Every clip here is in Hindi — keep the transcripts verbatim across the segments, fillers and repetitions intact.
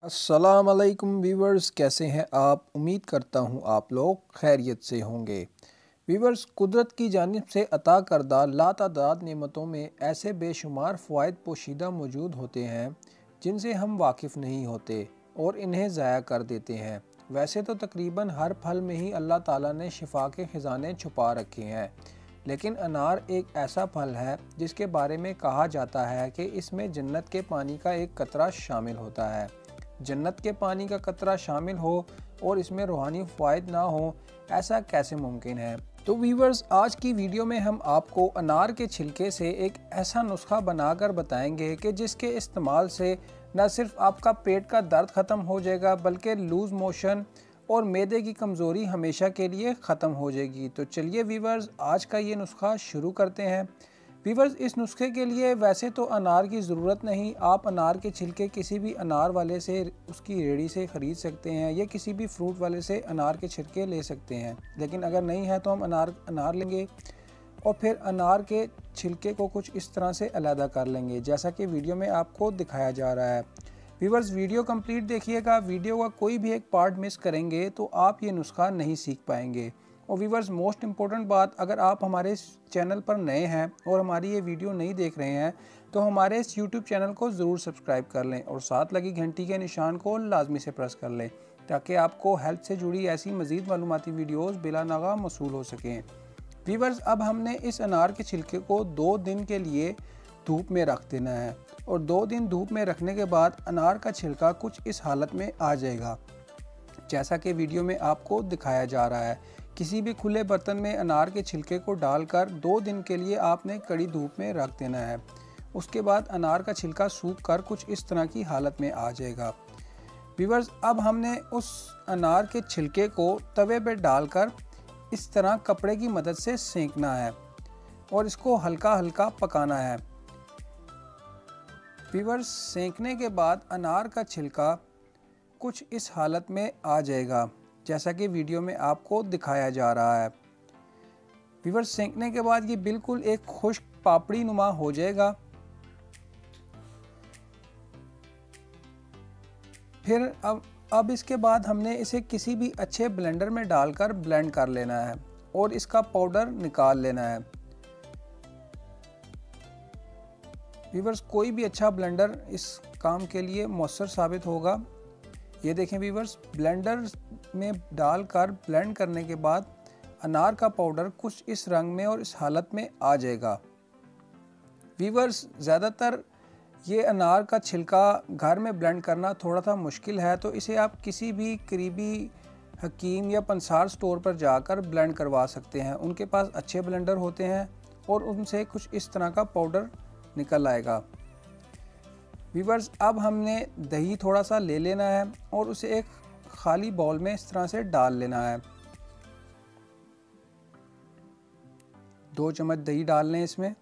अस्सलाम वालेकुम व्यूवर्स, कैसे हैं आप। उम्मीद करता हूं आप लोग खैरियत से होंगे। व्यूवर्स, कुदरत की जानिब से अता करदा लातादाद नेमतों में ऐसे बेशुमार फ़वाइद पोशीदा मौजूद होते हैं जिनसे हम वाकिफ़ नहीं होते और इन्हें ज़ाया कर देते हैं। वैसे तो तकरीबन हर फल में ही अल्लाह ताला ने शिफा के ख़जाने छुपा रखे हैं, लेकिन अनार एक ऐसा फल है जिसके बारे में कहा जाता है कि इसमें जन्नत के पानी का एक कतरा शामिल होता है। जन्नत के पानी का कतरा शामिल हो और इसमें रूहानी फ़वाइद ना हो, ऐसा कैसे मुमकिन है। तो व्यूवर्स, आज की वीडियो में हम आपको अनार के छिलके से एक ऐसा नुस्खा बनाकर बताएंगे कि जिसके इस्तेमाल से न सिर्फ आपका पेट का दर्द ख़त्म हो जाएगा बल्कि लूज़ मोशन और मैदे की कमज़ोरी हमेशा के लिए ख़त्म हो जाएगी। तो चलिए व्यूवर्स, आज का ये नुस्खा शुरू करते हैं। व्यूवर्स, इस नुस्खे के लिए वैसे तो अनार की ज़रूरत नहीं। आप अनार के छिलके किसी भी अनार वाले से, उसकी रेडी से ख़रीद सकते हैं या किसी भी फ्रूट वाले से अनार के छिलके ले सकते हैं। लेकिन अगर नहीं है तो हम अनार अनार लेंगे और फिर अनार के छिलके को कुछ इस तरह से अलहदा कर लेंगे, जैसा कि वीडियो में आपको दिखाया जा रहा है। व्यूवर्स, वीडियो कंप्लीट देखिएगा। वीडियो का कोई भी एक पार्ट मिस करेंगे तो आप ये नुस्खा नहीं सीख पाएंगे। और व्यूवर्स, मोस्ट इम्पॉर्टेंट बात, अगर आप हमारे इस चैनल पर नए हैं और हमारी ये वीडियो नहीं देख रहे हैं तो हमारे इस यूट्यूब चैनल को ज़रूर सब्सक्राइब कर लें और साथ लगी घंटी के निशान को लाजमी से प्रेस कर लें ताकि आपको हेल्थ से जुड़ी ऐसी मज़ीद मालूमाती वीडियोज़ बिला नागा मौसूल हो सकें। व्यूवर्स, अब हमने इस अनार के छिलके को दो दिन के लिए धूप में रख देना है और दो दिन धूप में रखने के बाद अनार का छिलका कुछ इस हालत में आ जाएगा, जैसा कि वीडियो में आपको दिखाया जा रहा है। किसी भी खुले बर्तन में अनार के छिलके को डालकर दो दिन के लिए आपने कड़ी धूप में रख देना है। उसके बाद अनार का छिलका सूख कर कुछ इस तरह की हालत में आ जाएगा। व्यूवर्स, अब हमने उस अनार के छिलके को तवे पर डालकर इस तरह कपड़े की मदद से सेंकना है और इसको हल्का हल्का पकाना है। व्यूवर्स, सेंकने के बाद अनार का छिलका कुछ इस हालत में आ जाएगा, जैसा कि वीडियो में आपको दिखाया जा रहा है। व्यूवर्स, सेंकने के बाद ये बिल्कुल एक खुश्क पापड़ी नुमा हो जाएगा। फिर अब अब इसके बाद हमने इसे किसी भी अच्छे ब्लेंडर में डालकर ब्लेंड कर लेना है और इसका पाउडर निकाल लेना है। व्यूवर्स, कोई भी अच्छा ब्लेंडर इस काम के लिए मौसर साबित होगा। ये देखें व्यूवर्स, ब्लेंडर में डालकर ब्लेंड करने के बाद अनार का पाउडर कुछ इस रंग में और इस हालत में आ जाएगा। व्यूवर्स, ज़्यादातर ये अनार का छिलका घर में ब्लेंड करना थोड़ा सा मुश्किल है, तो इसे आप किसी भी करीबी हकीम या पंसार स्टोर पर जाकर ब्लेंड करवा सकते हैं। उनके पास अच्छे ब्लेंडर होते हैं और उनसे कुछ इस तरह का पाउडर निकल आएगा। व्यूवर्स, अब हमने दही थोड़ा सा ले लेना है और उसे एक खाली बाउल में इस तरह से डाल लेना है। दो चम्मच दही डाल लें इसमें।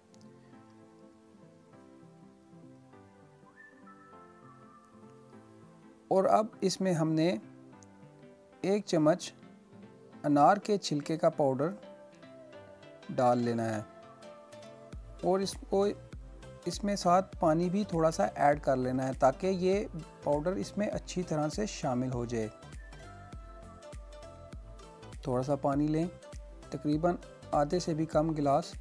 और अब इसमें हमने एक चम्मच अनार के छिलके का पाउडर डाल लेना है और इसको इसमें साथ पानी भी थोड़ा सा ऐड कर लेना है ताकि ये पाउडर इसमें अच्छी तरह से शामिल हो जाए। थोड़ा सा पानी लें, तकरीबन आधे से भी कम गिलास,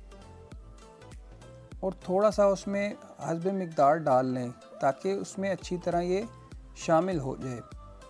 और थोड़ा सा उसमें हस्बे मिक़दार डाल लें ताकि उसमें अच्छी तरह ये शामिल हो जाए।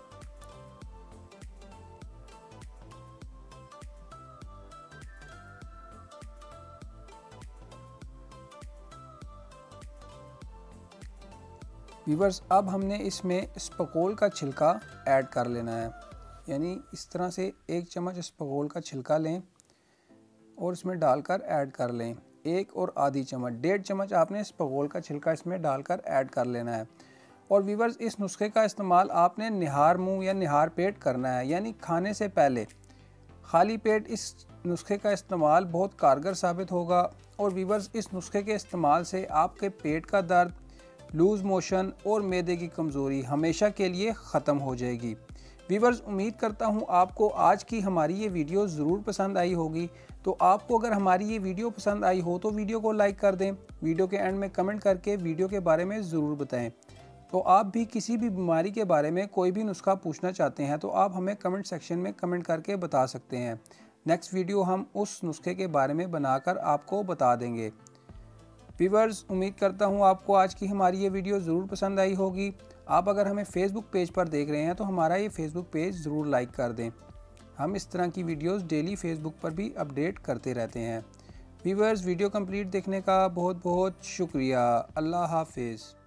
व्यूवर्स, अब हमने इसमें स्पगोल का छिलका ऐड कर लेना है, यानी इस तरह से एक चम्मच स्पगोल का छिलका लें और इसमें डालकर ऐड कर लें। एक और आधी चम्मच, डेढ़ चम्मच आपने स्पगोल का छिलका इसमें डालकर ऐड कर लेना है। और व्यूवर्स, इस नुस्खे का इस्तेमाल आपने निहार मुंह या निहार पेट करना है, यानी खाने से पहले। खाली पेट इस नुस्खे का इस्तेमाल बहुत कारगर साबित होगा। और व्यूवर्स, इस नुस्खे के इस्तेमाल से आपके पेट का दर्द, लूज़ मोशन और मैदे की कमज़ोरी हमेशा के लिए ख़त्म हो जाएगी। व्यूवर्स, उम्मीद करता हूँ आपको आज की हमारी ये वीडियो ज़रूर पसंद आई होगी। तो आपको अगर हमारी ये वीडियो पसंद आई हो तो वीडियो को लाइक कर दें। वीडियो के एंड में कमेंट करके वीडियो के बारे में ज़रूर बताएं। तो आप भी किसी भी बीमारी के बारे में कोई भी नुस्खा पूछना चाहते हैं तो आप हमें कमेंट सेक्शन में कमेंट करके बता सकते हैं। नेक्स्ट वीडियो हम उस नुस्खे के बारे में बनाकर आपको बता देंगे। व्यूअर्स, उम्मीद करता हूँ आपको आज की हमारी ये वीडियो ज़रूर पसंद आई होगी। आप अगर हमें फेसबुक पेज पर देख रहे हैं तो हमारा ये फेसबुक पेज ज़रूर लाइक कर दें। हम इस तरह की वीडियोस डेली फेसबुक पर भी अपडेट करते रहते हैं। व्यूअर्स, वीडियो कंप्लीट देखने का बहुत बहुत शुक्रिया। अल्लाह हाफिज़।